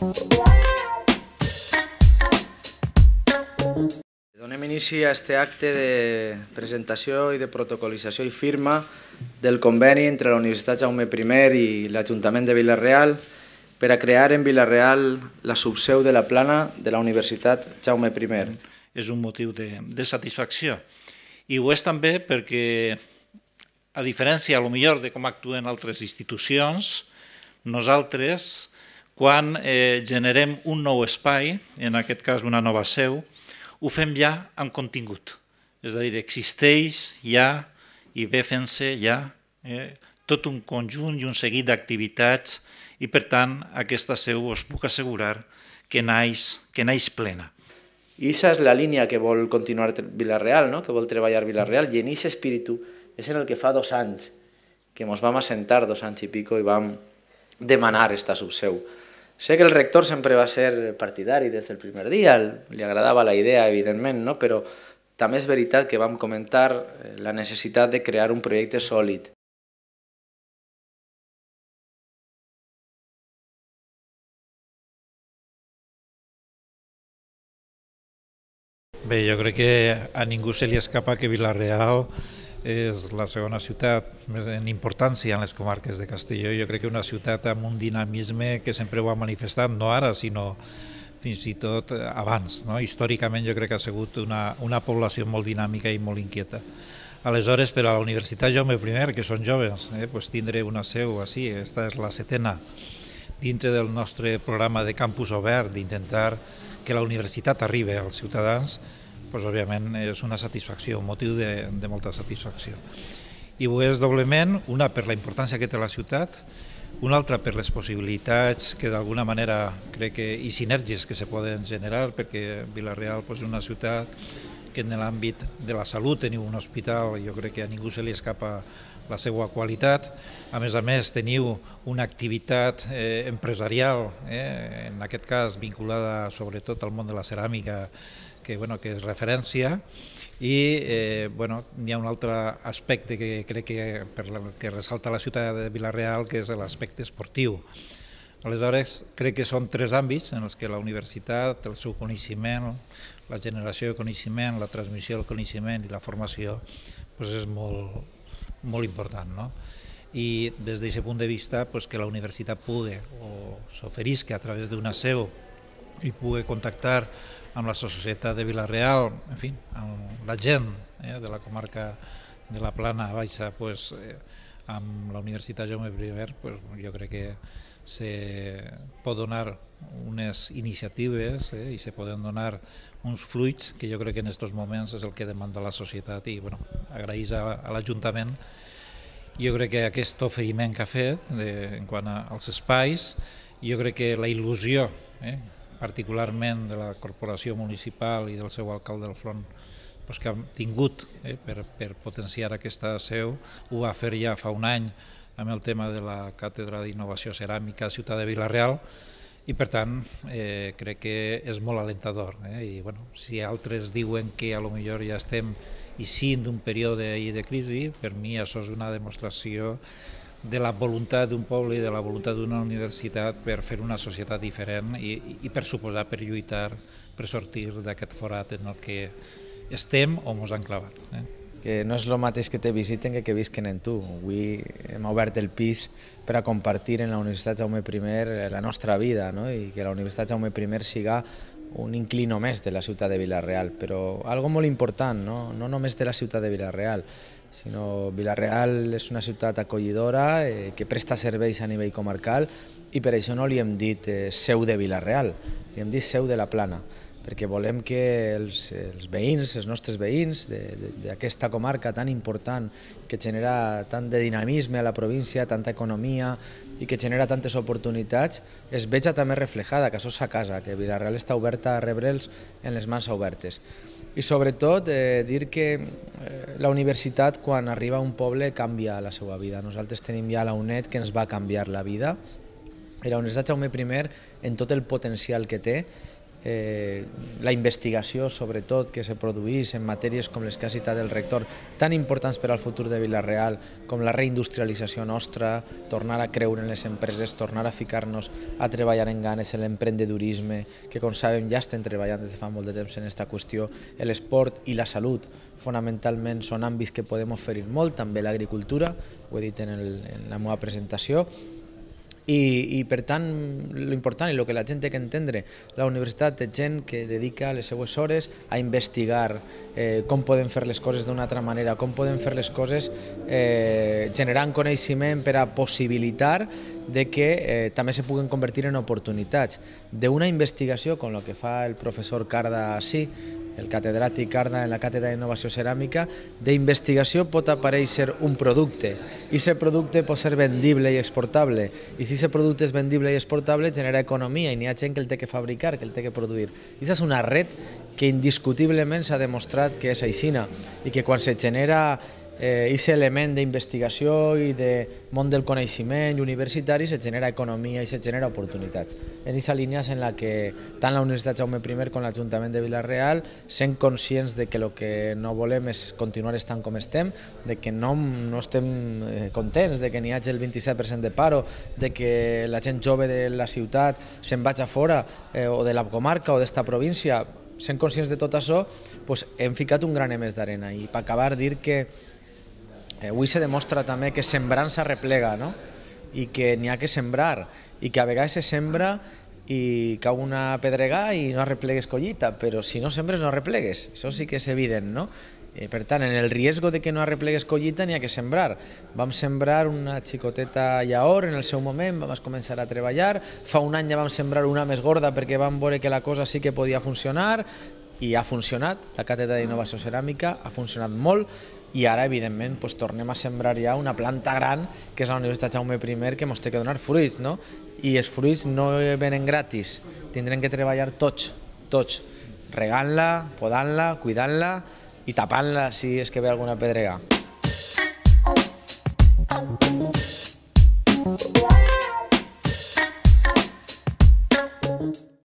Donem inici a aquest acte de presentació i de protocolització i firma del conveni entre la Universitat Jaume I i l'Ajuntament de Vila-real per a crear en Vila-real la subseu de la plana de la Universitat Jaume I. És un motiu de satisfacció. I ho és també perquè, a diferència, potser de com actuen altres institucions, nosaltres, quan generem un nou espai, en aquest cas una nova seu, ho fem ja amb contingut. És a dir, existeix ja i ve fent-se ja tot un conjunt i un seguit d'activitats i, per tant, aquesta seu us puc assegurar que naix plena. I aquesta és la línia que vol continuar Vila-real, que vol treballar Vila-real, i en aquest espíritu és en el que fa 2 anys que ens vam assentar, 2 anys i pico, i vam demanar aquesta subseu. Sé que el rector sempre va ser partidari des del primer dia, li agradava la idea, evidentment, però també és veritat que vam comentar la necessitat de crear un projecte sòlid. Bé, jo crec que a ningú se li escapa que Vila-real és la segona ciutat més en importància en les comarques de Castelló. Jo crec que una ciutat amb un dinamisme que sempre ho ha manifestat, no ara, sinó fins i tot abans. Històricament jo crec que ha sigut una població molt dinàmica i molt inquieta. Aleshores, per a la Universitat Jaume I, que són joves, tindre una seu així, aquesta és la 7ª, dintre del nostre programa de campus obert, d'intentar que la universitat arribi als ciutadans, òbviament és una satisfacció, un motiu de molta satisfacció. I ho és doblement, una per la importància que té la ciutat, una altra per les possibilitats que d'alguna manera crec que i sinergies que se poden generar, perquè Vila-real és una ciutat que en l'àmbit de la salut teniu un hospital, jo crec que a ningú se li escapa la seva qualitat. A més, teniu una activitat empresarial, en aquest cas vinculada sobretot al món de la ceràmica, que és referència, i hi ha un altre aspecte que crec que ressalta la ciutat de Vila-real, que és l'aspecte esportiu. Aleshores, crec que són 3 àmbits en els que la universitat, el seu coneixement, la generació de coneixement, la transmissió del coneixement i la formació és molt important. I des d'aquest punt de vista que la universitat pugui o s'oferisca a través d'una seu i pugui contactar amb la societat de Vila-real, en fi, amb la gent de la comarca de la Plana Baixa, amb la Universitat Jaume I, jo crec que se pot donar unes iniciatives i se poden donar uns fruits que jo crec que en aquests moments és el que demanda la societat, i agraïs a l'Ajuntament. Jo crec que aquest oferiment que ha fet en quant als espais, jo crec que la il·lusió, particularment de la corporació municipal i del seu alcalde del front, que han tingut per potenciar aquesta seu, ho va fer ja fa un any amb el tema de la Càtedra d'Innovació Ceràmica a Ciutat de Vila-real, i per tant crec que és molt alentador. I si altres diuen que potser ja estem eixint d'un període de crisi, per mi això és una demostració de la voluntat d'un poble i de la voluntat d'una universitat per fer una societat diferent i per suposar, per lluitar, per sortir d'aquest forat en el que estem o ens han clavat. Que no és el mateix que te visiten que visquen en tu. Avui hem obert el pis per a compartir en la Universitat Jaume I la nostra vida, i que la Universitat Jaume I siga un inclino més de la ciutat de Vila-real, però algo molt important, no només de la ciutat de Vila-real, sinó Vila-real és una ciutat acollidora que presta serveis a nivell comarcal, i per això no li hem dit seu de Vila-real, li hem dit seu de la Plana, perquè volem que els veïns, els nostres veïns d'aquesta comarca tan important, que genera tant de dinamisme a la província, tanta economia i que genera tantes oportunitats, es veja també reflejada, que això és a casa, que Vila-real està oberta a rebre'ls en les mans obertes. I sobretot dir que la universitat, quan arriba a un poble, canvia la seva vida. Nosaltres tenim ja la UNED, que ens va canviar la vida, i la Universitat Jaume I, en tot el potencial que té, la investigació, sobretot, que se produís en matèries com les que ha citat el rector, tan importants per al futur de Vila-real, com la reindustrialització nostra, tornar a creure en les empreses, tornar a ficar-nos a treballar en ganes, en l'emprendedurisme, que com sabem ja estem treballant des de fa molt de temps en aquesta qüestió, l'esport i la salut, fonamentalment són àmbits que podem oferir molt, també l'agricultura, ho he dit en la meva presentació, i per tant, l'important i el que la gent té que entendre, la universitat té gent que dedica les seues hores a investigar com podem fer les coses d'una altra manera, com podem fer les coses generant coneixement per a possibilitar de que també se puguen convertir en oportunitats. D'una investigació, com el que fa el professor Carda així, el catedràtic Carda en la Càtedra d'Innovació Ceràmica, d'investigació pot aparèixer un producte, i aquest producte pot ser vendible i exportable, i si aquest producte és vendible i exportable genera economia i n'hi ha gent que el té que fabricar, que el té que produir. I aquesta és una red que indiscutiblement s'ha demostrat que és aixina i que quan se genera aquest element d'investigació i de món del coneixement universitari se genera economia i se genera oportunitats. En aquesta línia és en la que tant la Universitat Jaume I com l'Ajuntament de Vila-real, sent conscients de que el que no volem és continuar estant com estem, de que no estem contents, de que n'hi hagi el 27% de paro, de que la gent jove de la ciutat se'n vagi a fora o de la comarca o d'esta província, sent conscients de tot això, hem ficat un granet més d'arena. I per acabar, dir que avui se demostra també que sembrant s'arreplega, i que n'hi ha que sembrar, i que a vegades se sembra i cau una pedregada i no arreplegues collita, però si no sembres no arreplegues, això sí que és evident, no? Per tant, en el riesgo de que no arreplegues collita n'hi ha que sembrar. Vam sembrar una xicoteta llaor en el seu moment, vam començar a treballar, fa un any ja vam sembrar una més gorda perquè vam veure que la cosa sí que podia funcionar, i ha funcionat, la Càtedra d'Innovació Ceràmica ha funcionat molt, i ara, evidentment, tornem a sembrar ja una planta gran, que és la Universitat Jaume I, que ens té que donar fruits, i els fruits no venen gratis, tindrem que treballar tots, regant-la, podant-la, cuidant-la i tapant-la si és que ve alguna pedrega.